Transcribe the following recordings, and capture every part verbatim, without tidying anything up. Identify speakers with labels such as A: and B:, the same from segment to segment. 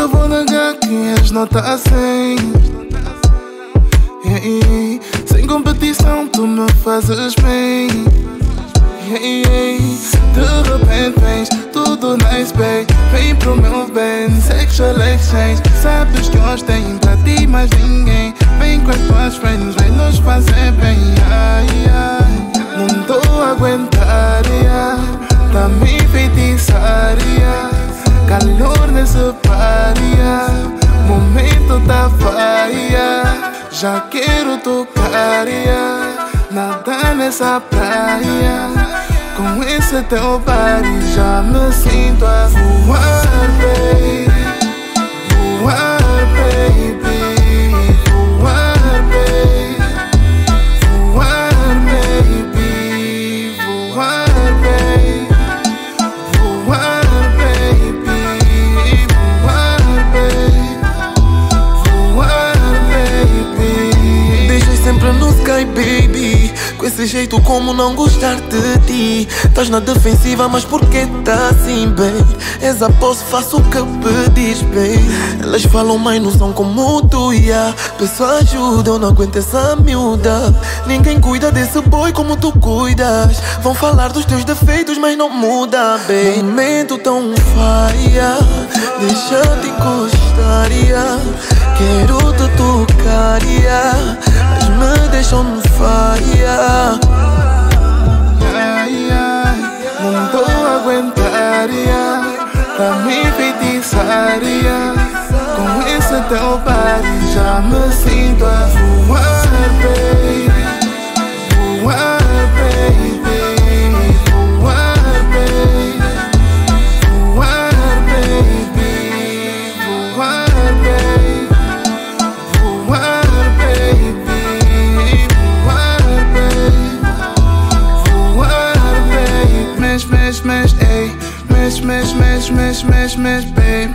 A: Nunca vou negar que és nota cem. Yeah, yeah. Sem competição tu me fazes bem. Yeah, yeah. De repente vens tudo nice, babe. Vem pro meu bem, sexual exchange. Sabes que hoje tem pra ti mais ninguém. Vem com as tuas friends, vem nos fazer bem. Ai, ai. Não tô a aguentar, yeah. Tá me feitiçar, yeah. Calor nesse paria, momento tá faia. Já quero tocar, yeah. Nada nessa praia. Com esse teu body já me sinto a voar, baby. Voar, baby. Voar, baby. Voar, baby. Voar, baby. Voar, baby. Voar, baby. Voar, baby.
B: Deixas sempre no sky, baby. Com esse jeito como não gostar de ti. Estás na defensiva, mas porquê tá assim, bem? És a posse, faço o que pedis, bem. Elas falam, mas não são como tu, yeah. Peço ajuda, eu não aguento essa miúda. Ninguém cuida desse boy como tu cuidas. Vão falar dos teus defeitos, mas não muda, bem. Momento tão faia, deixa-te encostar, yeah. Quero te tocar, yeah. Mas me deixam no faia.
A: Ai, ai. Não tô a aguentar, yeah. Tá me feitiçar, yeah. Com esse teu body já me sinto a voar, baby. Voar, baby. Voar, baby. Voar, baby. Voar, baby. Voar, baby. Voar, baby. Voar, baby. Mesh, mesh, mesh, ayy. Mesh, mesh, mesh, mesh, mesh, mesh, babe.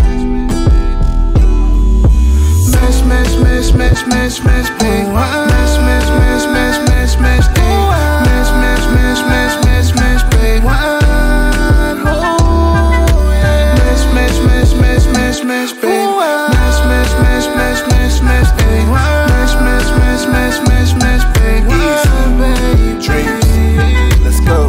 A: Mesh, mesh, mesh, mesh, mesh, mesh, babe. Mesh, mesh, mesh, mesh, mesh, mesh, ayy. Mesh, mesh, mesh, mesh, mesh, mesh, babe. Mesh, mesh, mesh, mesh, mesh, mesh, babe. Mesh, mesh, mesh, mesh, mesh, mesh, ayy. Mesh, mesh, mesh, mesh, mesh, mesh, babe. Easy, babe. Dreams. Let's go.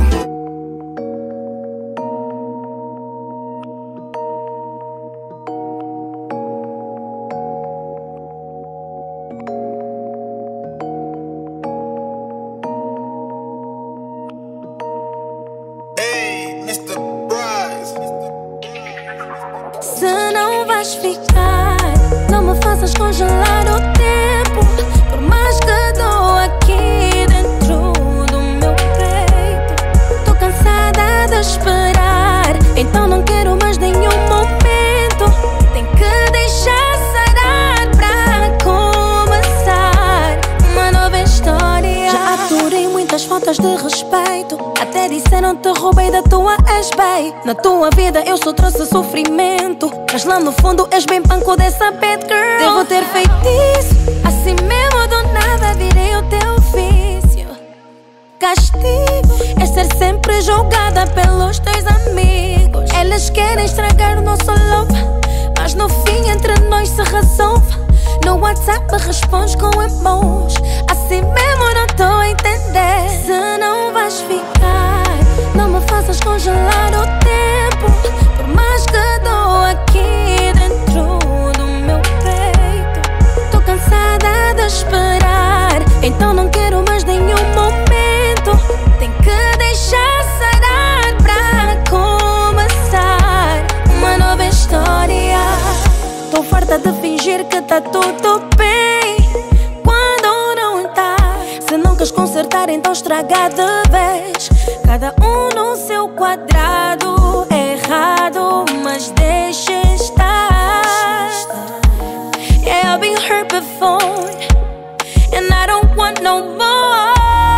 C: Se não vais ficar, não me faças congelar o tempo. Por mais que dou aqui dentro do meu peito, tô cansada de esperar, então não quero mais nenhum momento. Tem que deixar sarar pra começar uma nova história. Já aturei muitas faltas de respeito, até disseram te roubei da tua ex-bem. Na tua vida eu só trouxe sofrimento, mas lá no fundo és bem panco dessa bad girl. Devo ter feito isso, assim mesmo do nada virei o teu ofício. Castigo é ser sempre julgada pelos teus amigos. Elas querem estragar o nosso love, mas no fim entre nós se resolve. No WhatsApp respondes com emojis, assim mesmo não tô a entender. Se não vais ficar, não me faças congelar o tempo. Por mais que dou aqui dentro do meu peito, tô cansada de esperar, então não quero mais nenhum momento. Tem que deixar sarar pra começar uma nova história. Tô farta de fingir que tá tudo bem quando não tá. Se não queres consertar, então estraga de vez. Cada um no seu quadrado, é errado, mas deixa estar. Yeah, I've been hurt before, and I don't want no more.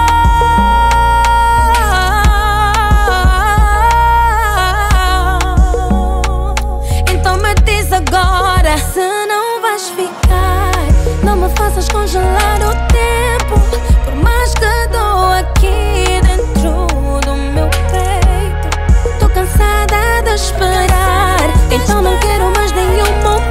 C: Então me diz agora, se não vais ficar, não me faças congelar o tempo. Por mais que dou aqui dentro do meu peito, tô cansada de esperar, então não quero mais nenhum momento.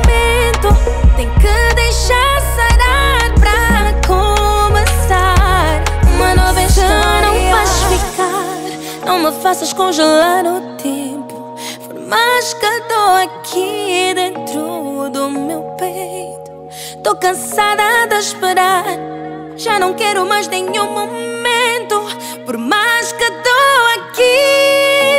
C: faças congelar o tempo. Por mais que dou aqui dentro do meu peito, tô cansada de esperar, já não quero mais nenhum momento. Por mais que dou aqui,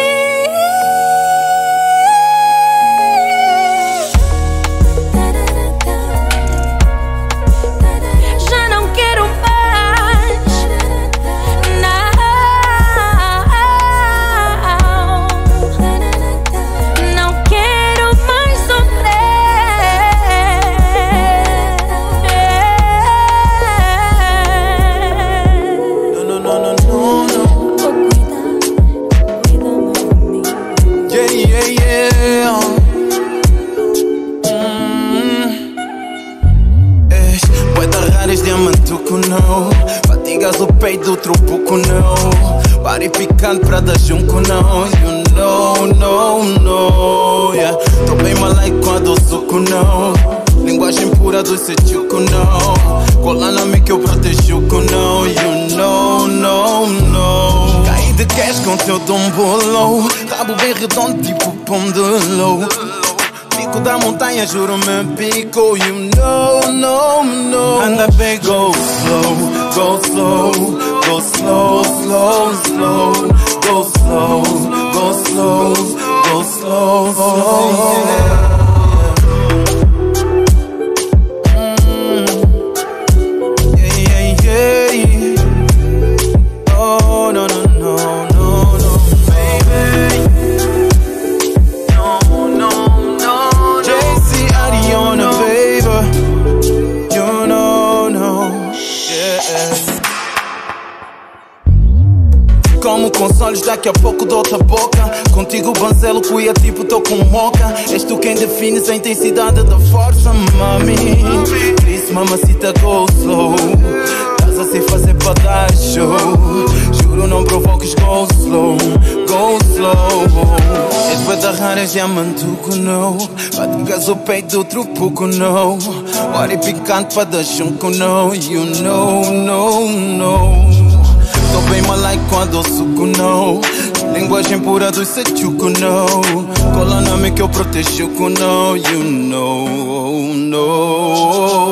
D: não. Fatigas o peito, trupuco não. Pare picante pra dar junco não. You know, no, no, yeah. Tô bem malai quando suco não. Linguagem pura do sechuco não. Cola na mim que eu protejo não. You know, no, no. Caí de cash com teu dumbo. Rabo bem redondo tipo pão de low. Pico da montanha, juro me pico. You know, no, no. Anda bem, go slow, go slow, go slow, slow, slow. Go slow, go slow, go slow, slow. Mm. Yeah, yeah, yeah. Oh, no, no, no, no, no, baby. No, no, no. J C Ariana, baby. You know, no. Yeah. Como consoles, daqui a pouco dou-te a boca. Contigo banzelo, cuia tipo tô com moca. És tu quem defines a intensidade da força, mami. Isso, mamacita, go slow. Estás a se fazer pra dar show. Juro, não provoques, go slow, go slow. És bué da rara, és diamantuco, não. Fatigas o peito, trupuco, não. Hora picante pra dar junco, não. You know, no, no. Tô bem malai quando suco não. Linguagem pura do sechuco não. Cola na mim que eu protejo não. You know, no.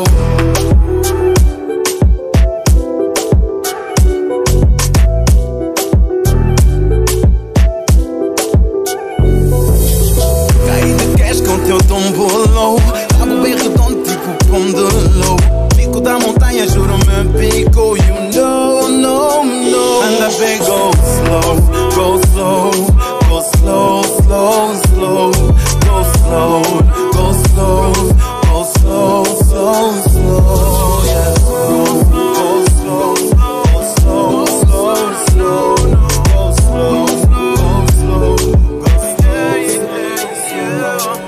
D: Caí de cash com teu tombo low. Rabo bem redondo tipo pão de low. Pico da montanha, juro me pico. You know, no, no. Anda bem, go slow, go slow, go slow, slow, slow. Go slow, go slow, go slow, slow, slow. Yeah, go, go slow, go slow, slow, slow. Go slow, go slow, go slow, yeah, yeah.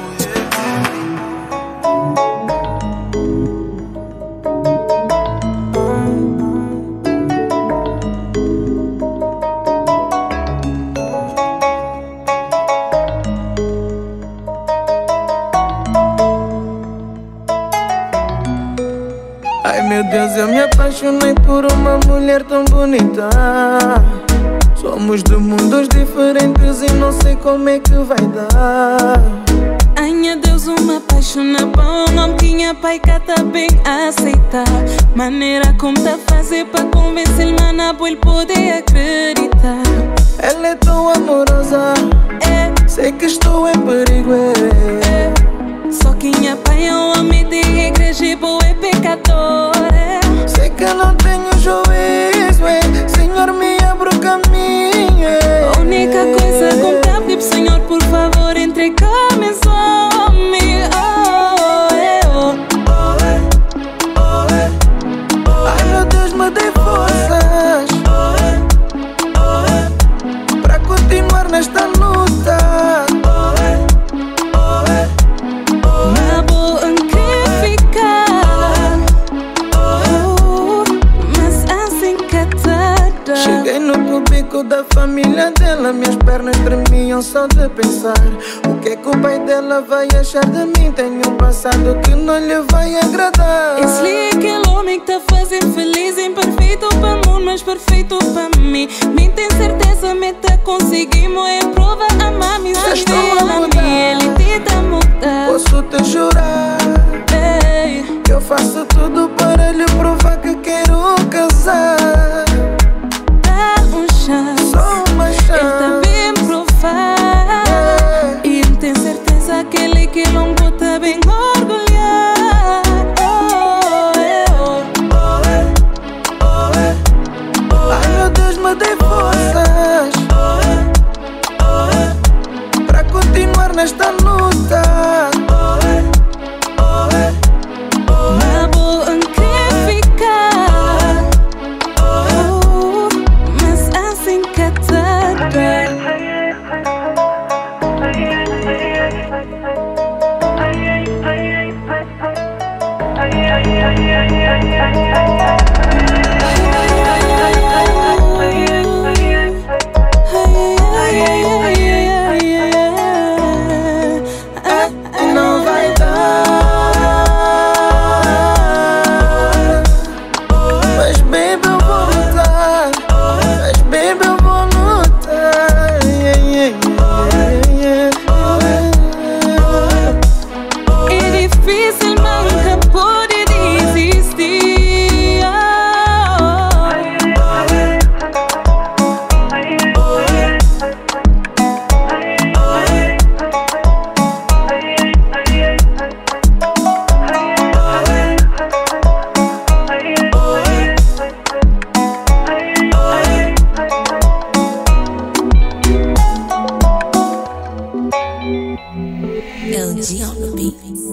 B: Ai meu Deus, eu me apaixonei por uma mulher tão bonita. Somos de mundos diferentes e não sei como é que vai dar.
E: Ai meu Deus, uma apaixona por um homem que minha pai cá tá bem aceitar. Maneira como tá fazer pra convencer ele, mana, pra ele poder acreditar.
B: Ela é tão amorosa,
E: É,
B: sei que estou em perigo, é.
E: é. Só que minha pai é um homem de igreja e boa é pecador, é.
B: Sei que não tenho juízo, é. Senhor, me abre o caminho, é.
E: A única coisa que eu peço, Senhor, por favor, entrega-me só me. Oh, é, oh.
B: Oh, é, oh, é, oh, é. Ai meu Deus, me dê forças, oh, é, oh, é. Pra continuar nesta luta. Oh, é, oh, é, oh, é.
E: Na boa que ficar, oh, mas assim que tarda.
B: Cheguei no público da família dela, minhas pernas tremiam não só de pensar o que é que o pai dela vai achar de mim. Tenho um passado que não lhe vai agradar.
E: Esse é aquele homem que tá fazendo feliz, imperfeito para o mundo, mas perfeito para mim. Me tem certeza, me tá conseguimos, é prova a mami, se ela a mim, ele te tá mudar.
B: Posso te jurar,
E: Ei,
B: que eu faço tudo para lhe provar que quero casar.
E: dá um chance,
B: Só uma chance.
E: ele tá bem provar. E ele tem certeza que ele que não tá bem orgulhar. Oh, eh, oh.
B: Ai meu Deus, me dê forças pra continuar nesta luta.
E: Na boa quer ficar, oh, mas assim que tá bem.
B: Não vai dar, mas baby eu vou lutar. Mas baby eu vou lutar. Yeah, yeah, yeah, yeah.
E: É difícil, mas nunca pode desistir.
C: L G on the beat.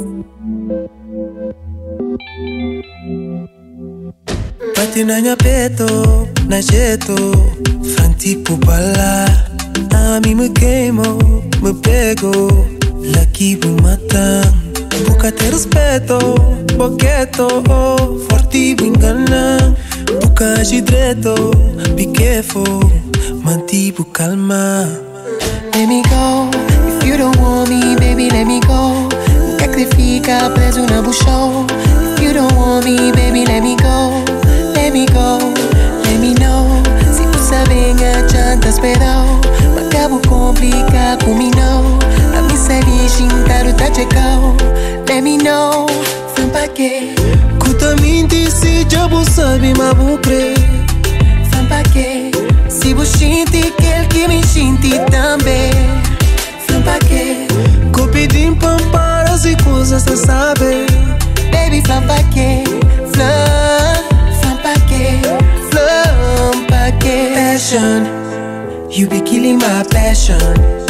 F: Bati na minha peto, na jeito, franti por bala. A mim me queimo, me pego, laqui me mata. Busca ter respeito, boqueto, forte me engana. Busca agir direito, be careful, mantivo calma.
B: Let me go, if you don't want me, baby, let me go. Nunca que fica preso na buchão. If you don't want me, baby, let me go. Let me go, let me know. Se tu sabe adianta esperar, mas acabo complicar comigo não. A mim seria xintar o tá chegou. Let me know, fã pra quê?
F: Kuta minti se já vou sabe, mas vou crer.
B: Fã pra quê? Se você sente que ele que me sente também. Fã pra quê?
F: Copidim pampara se coisas você sabe.
B: Baby, flan pra quê? Flan, flan pra quê? Flan pra quê?
F: Passion, you be killing my passion.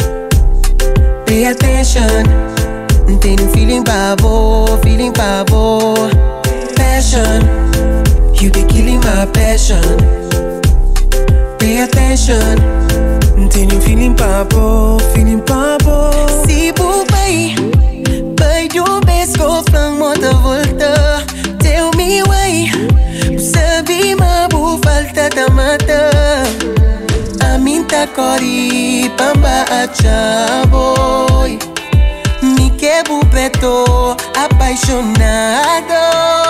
F: Pay attention, tenho feeling pavo, feeling pavo. Passion, you be killing my passion. Pay attention, tenho feeling pavo, feeling pavo.
B: Se por pai, pai do pesco, flan mota volta. Tell me why, sabe ma bu falta da mata. Aminta cori, pamba acha boy. Me quebo preto, apaixonado.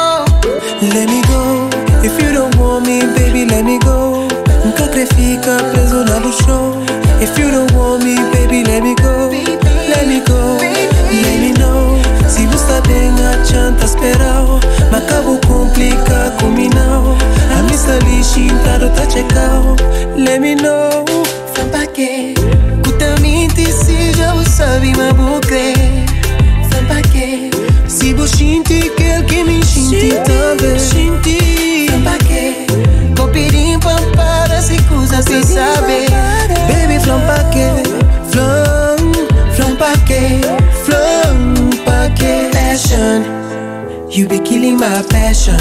F: Let me go, if you don't want me, baby, let me go. Nunca que fica preso na buchão. If you don't want me, baby, let me go. Let me go, let me know. Se você bem adianta esperar, mas acabo complicar comigo não. A mim está lixintado, tá chegando. Let me know.
B: Flan pra quê? Cutamente se já o sabe, mas vou crer. Flan pra quê?
F: Se você sente que ele que me sente também.
B: Flan pra quê? Copirim pampara se coisa se sabe.
F: Baby, flan pra quê? Flan, flan pra quê? Flan pra quê?
B: Passion,
F: You be killing my passion.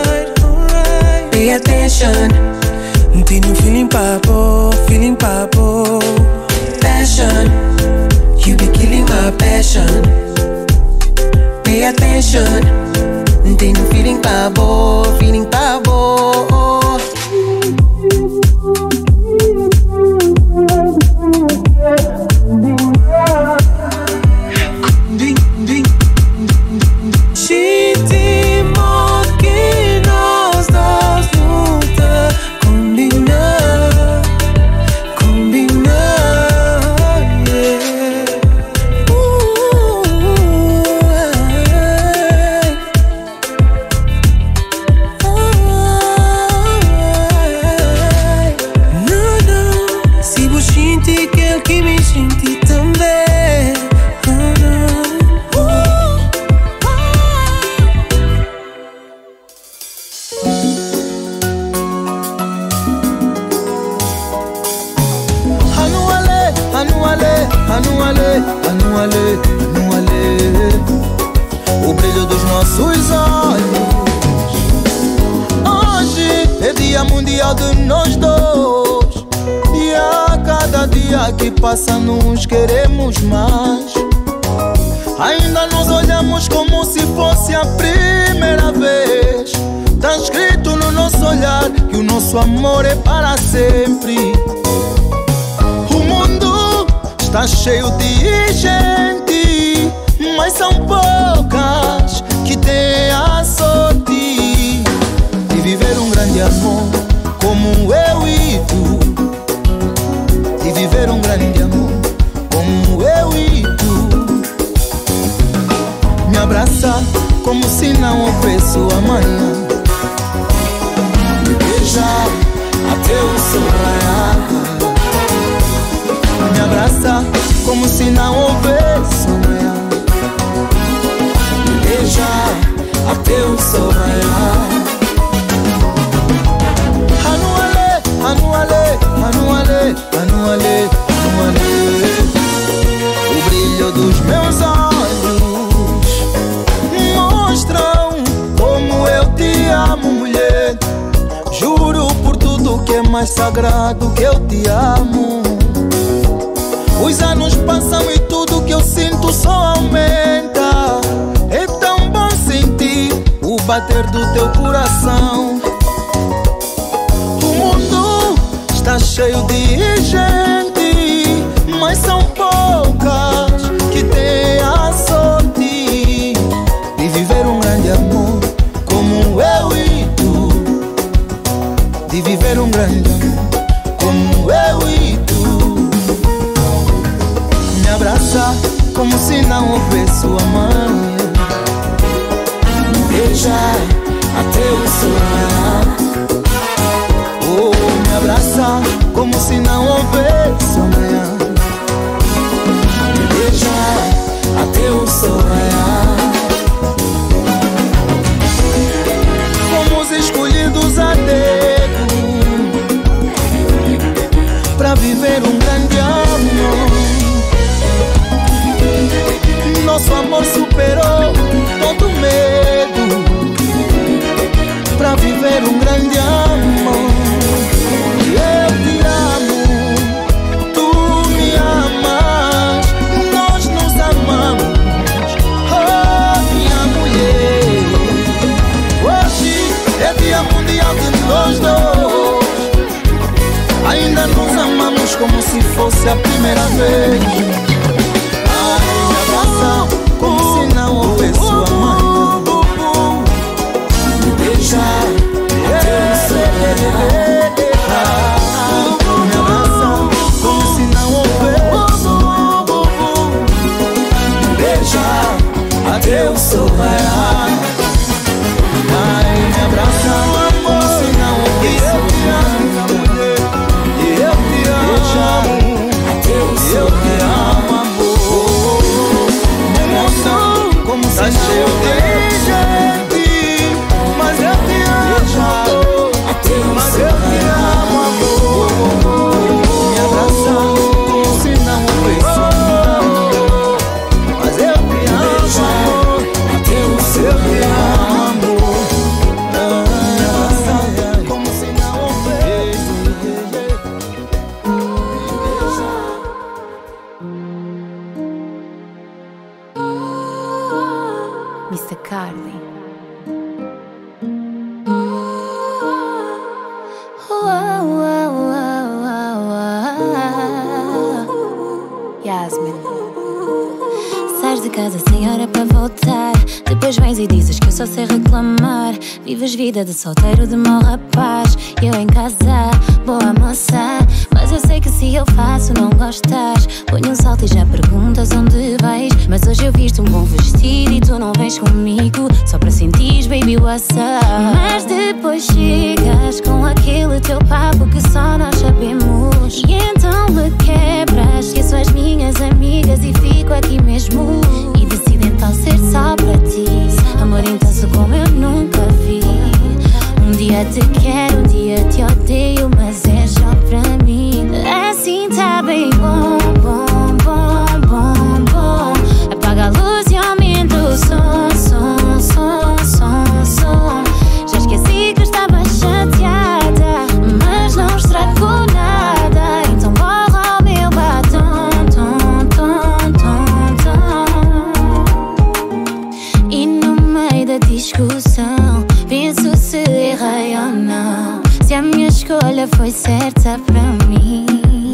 B: pay attention.
F: Tenho feeling papo, feeling papo.
B: Passion,
F: You be killing my passion.
B: pay attention. Tenho feeling pavo, feeling pavo. passa, nos queremos mais. Ainda nos olhamos como se fosse a primeira vez. Tá escrito no nosso olhar que o nosso amor é para sempre. O mundo está cheio de gente, mas são poucas que têm a sorte de viver um grande amor como eu e tu. De viver um grande amor como eu e tu. Me abraça como se não houvesse amanhã. Me beija até o sol raiar. Me abraça como se não houvesse amanhã. Me beija até o sol raiar. Anuale, anuale, anuale, anuale, anuale. O brilho dos meus olhos mostram como eu te amo, mulher. Juro por tudo que é mais sagrado que eu te amo. Os anos passam e tudo que eu sinto só aumenta. É tão bom sentir o bater do teu coração. O mundo está cheio de gente, mas são poucas que têm a sorte de viver um grande amor como eu e tu. De viver um grande amor como eu e tu. Me abraça como se não houvesse amanhã. Me beija até o sol raiar. Oh, me abraça como se não houvesse amanhã. Me beija até o sol raiar. Fomos escolhidos a dedo pra viver um grande amor. Nosso amor superou todo medo pra viver um grande amor. Eu te amo, tu me amas, nós nos amamos, oh minha mulher. Hoje é dia mundial de nós dois. Ainda nos amamos como se fosse a primeira vez. Ai, me abraça como se não houvesse amanhã. Me beija até o sol raiar. Me abraça como se não houvesse amanhã. Me beija até o sol raiar. Ai, me abraça como se não houvesse amanhã. Eu te amo, até o sol raiar. Como se tá cheio de gente, mas eu te amo, mas eu te amo, amor. Me abraça como se não houvesse amor, mas eu te amo, mas eu te amo, amor. Me abraça como se não houvesse.
C: mister Carly. Yasmin. Sais de casa sem hora para voltar. Depois vens e dizes que eu só sei reclamar. Vives vida de solteiro de mau rapaz. E eu em casa, boa moça. Mas eu sei que se eu faço não gostas. Ponho um salto e já perguntas onde vais. Mas hoje eu visto um bom vestido e tu não vens comigo. Só para sentir, baby, what's up? Mas depois chegas com aquele teu papo que só nós sabemos. E então me quebras, esqueço as minhas amigas e fico aqui mesmo. E decido então ser só para ti. Amor intenso como eu nunca vi. Um dia te quero, um dia te odeio, mas é só pra mim. Assim tá bem bom, bom, bom, bom, bom. Apaga a luz e aumenta o som, som, som, som, som. Já esqueci que estava chateada, mas não estragou nada. Então borra o meu batom. discussão. Penso se errei ou não, se a minha escolha foi certa para mim.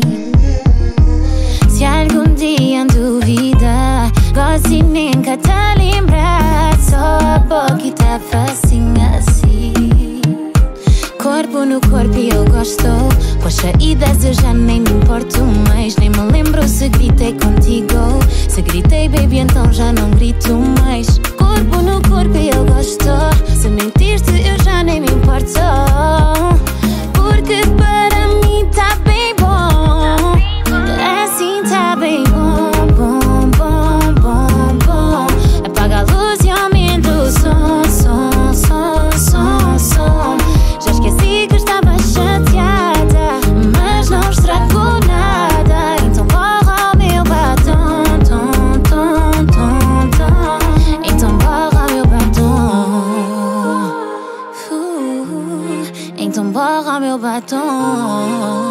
C: Se algum dia duvidar, gosto e nunca te lembrar. Só a boca e tá facinho assim. Corpo no corpo e eu gosto. Com as saídas eu já nem me importo mais. Nem me lembro se gritei contigo. Se gritei baby então já não grito mais. Corpo no corpo e eu gosto. Se mentiste eu já nem me importo. Porque para mim tá bem bom. Assim tá bem bom, bom, bom, bom, bom. Apaga a luz e aumenta o som, som, som, som, som. Já esqueci que estava chateada, mas não estragou nada. Então borra o meu batom, tom, tom, tom, tom. Então borra o meu batom. uh, Então borra o meu batom.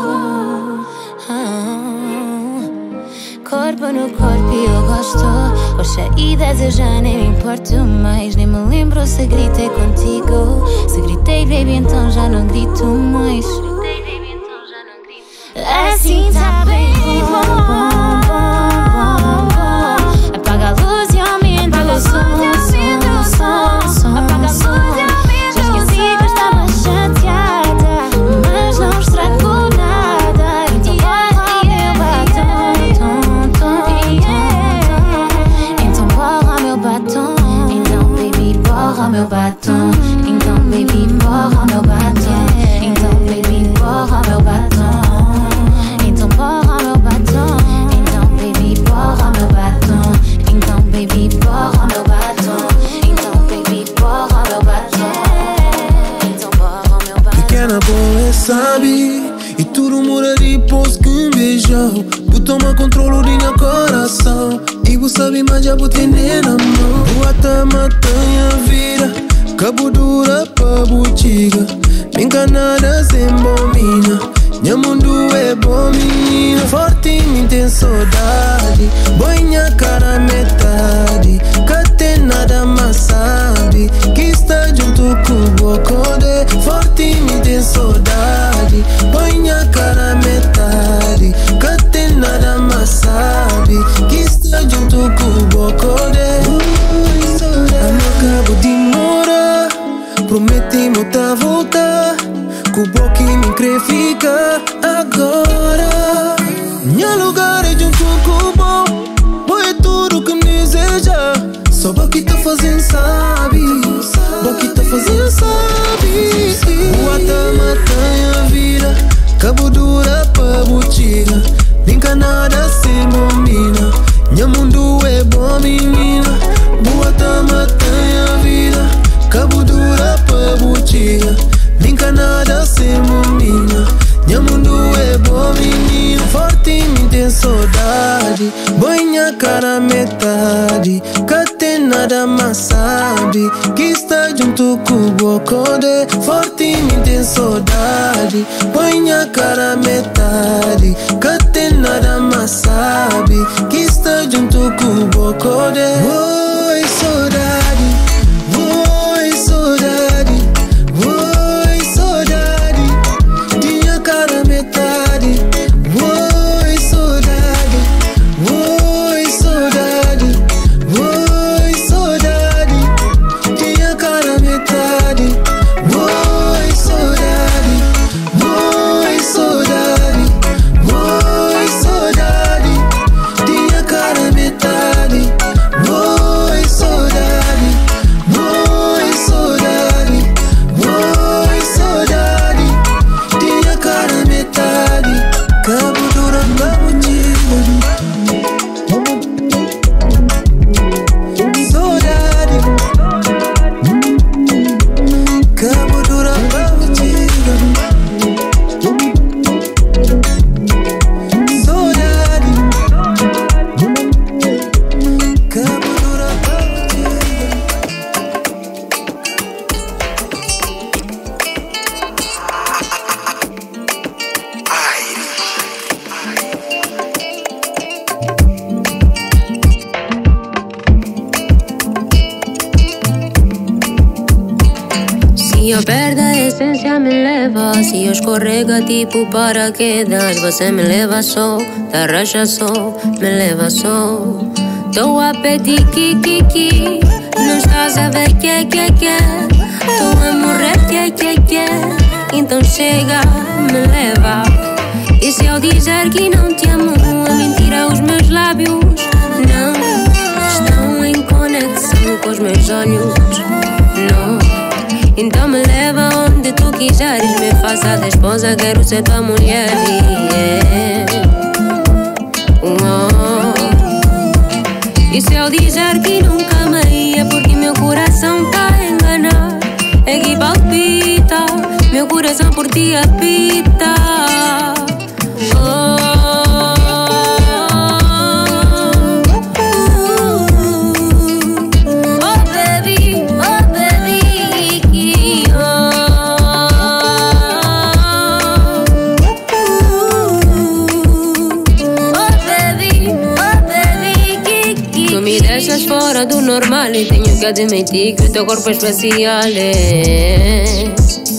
C: Corpo no corpo e eu gosto. Com as saídas eu já nem me importo mais. Nem me lembro se gritei contigo. Se gritei baby então já não grito mais. Assim tá bem bom, bom, bom, bom. Apaga a luz e aumenta o som, som, som, som. Apaga a luz e aumenta. Já esqueci que eu estava chateada, mas não estragou nada. Então borra o meu batom, então borra meu batom. Então baby borra meu batom. Então baby borra meu batom. Então baby borra meu batom. Então borra meu batom. Então baby borra meu batom. Então baby borra meu batom. Então baby borra meu batom. Então borra meu batom.
B: Pequena boa sabe, e tudo muda depois que um beijão. Tu toma controle do meu coração. E você sabe mais já botei na mão. Boa tá matando a vida, cabo dura pra botiga. Me enganada sem bomina. Minha mundo é bom menina. Forte me tem saudade. Boinha cara metade. Que tem nada mais sabe. Que está junto com o bocode. Forte me tem saudade. Boinha cara metade. Que tem nada mais sabe. Que está junto com o bocode. Não acabo de morar. Prometi-me tá voltar. Que o boque me crê fica agora. Minha lugar é junto com o bom. Boa é tudo que me deseja. Só boque tá fazendo sabe. Boque tá fazendo sabe. Boa tá matando a vida. Cabo dura pra botiga. Nunca nada sem bombina. Minha mundo é bom menina. Boa tá matando a vida. Cabo dura pra botiga. Nunca nada sem bombina. Minha mundo é bom menino. Forte me tem saudade. Boinha cara metade. Que tem nada mais sabe. Que está junto com o bocode. Forte me tem saudade. Boinha cara metade. Que tem nada mais sabe. Que está junto com o bocode. Oi saudade. Oi saudade. Oi saudade. Tinha cara metade. Oi saudade. Oi saudade. Oi saudade. Tinha cara metade. Oi saudade. Oi saudade. Oi saudade. Tinha cara metade. Oi
C: E eu perdo a essência, me leva. Se eu escorrega tipo paraquedas, você me leva só, tá racha só, me leva só. Tô a pedir kikiki, não estás a ver que que que. Tô a morrer que que que. Então chega, me leva. E se eu dizer que não te amo, a mentira os meus lábios não estão em conexão com os meus olhos, não. Então me leva onde tu quiseres, me faça de esposa, quero ser tua mulher, yeah. Oh. E se eu dizer que nunca amei, é porque meu coração tá a enganar. É que palpita, meu coração por ti apita. Oh. Fora do normal e tenho que admitir que o teu corpo é especial, é.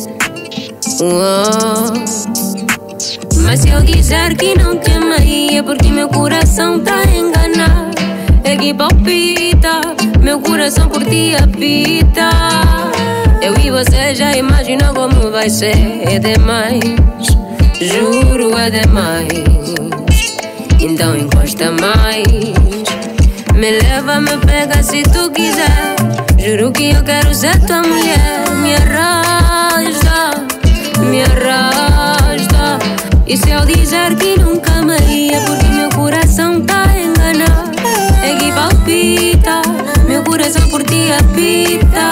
C: Uou. Mas se eu dizer que não te amei, é porque meu coração tá a enganar. É que palpita, meu coração por ti apita. Eu e você já imaginam como vai ser. É demais, juro, é demais. Então encosta mais. Me leva, me pega se tu quiser. Juro que eu quero ser tua mulher. Me arrasta, me arrasta. E se eu dizer que nunca amei, é porque meu coração tá a enganar. É que palpita, meu coração por ti apita.